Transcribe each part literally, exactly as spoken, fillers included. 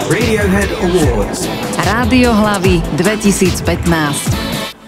Radiohead Awards. Rádio Hlavy dvetisícpätnásť.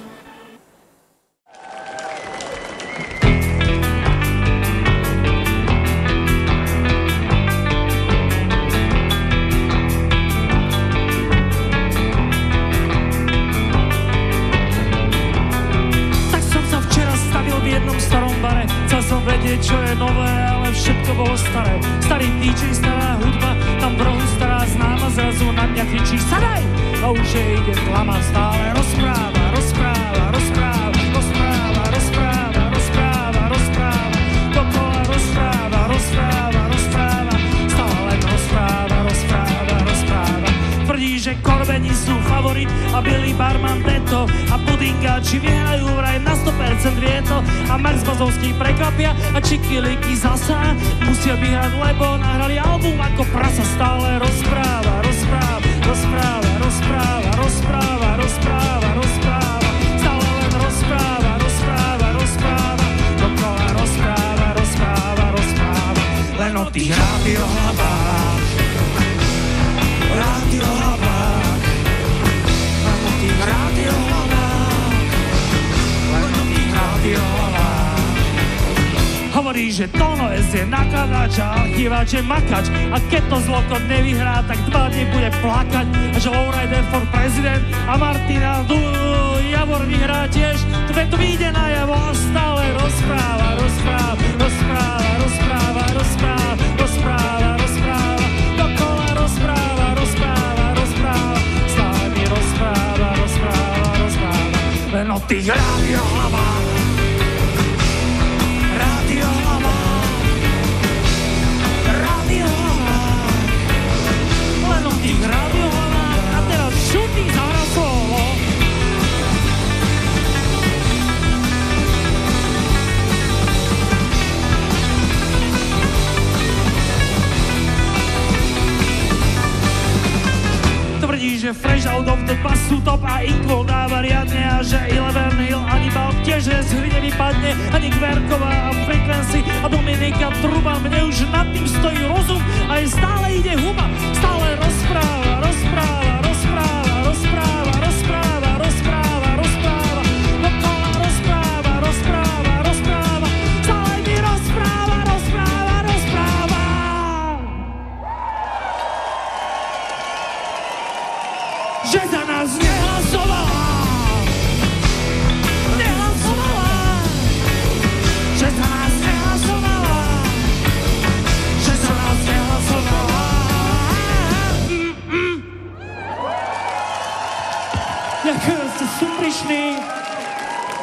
Tak som sa včera stavil v jednom starom bare. Chcel som vedieť, čo je nové, ale všetko bolo staré. Starý dý džej, stará hudba, tam v rohu stará známa, zrazu na mňa kričí sadaj! A už je ide tlama, stále rozpráva, rozpráva, rozpráva, rozpráva, rozpráva, rozpráva, rozpráva, dokola rozpráva, rozpráva, rozpráva, stále len rozpráva, rozpráva, rozpráva. Tvrdí, že Korbeni sú favorit a Billy Barman tento a pudingáči vyhrajú vraj na sto percent vie to a Max Bazovský prekvapia a Čikiliky zasa musia vyhrať, lebo nahrali album ako prasa. Stále rozpráva, rozpráva, rozpráva, rozpráva, rozpráva, rozpráva, rozpráva, stále len rozpráva, rozpráva, rozpráva, dokola rozpráva, rozpráva, rozpráva, len o tých rádiohlavách, rádiohlavách, len o tých rádiohlavách, len o tých rádiohlavách. Hovorí, že Tono es je nakladač a archívač je makač a keď to zlokot nevyhrá, tak dva dní bude plakať a že Lowrider for prezident a Martina du, Javor vyhrá tiež, to to vyjde na javo a stále rozpráva, rozpráva, rozpráva, rozpráva, rozpráva, rozpráva, rozpráva, dokola rozpráva, rozpráva, rozpráva, stále mi rozpráva, rozpráva, rozpráva, len o tých rádiohlavách. A teraz Šutý zahra solo. Tvrdí, že Fresh Out of the Bus sú top a Inkvol dáva riadne a že Eleven Hill ani Bal tiež z hry nevypadne, ani Kverková a Frequency a Dominika Truba. Mne už nad tým stojí rozum a je stále ide huma, stále rozpráva, rozpráva, rozpráva, rozpráva, rozpráva, rozpráva, rozpráva, dokola rozpráva, rozpráva, rozpráva, stále mi rozpráva, rozpráva, rozpráva. Že za nás nehlasovala, nehlasovala, že za nás nehlasovala, že za nás nehlasovala. Mm-mm. Ďakujem, ste sú prišli.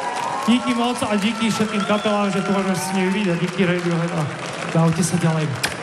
Díky moc a díky všetkým kapelám, že tu môžeme s nimi vidieť. Díky Radiohead a dávajte sa ďalej.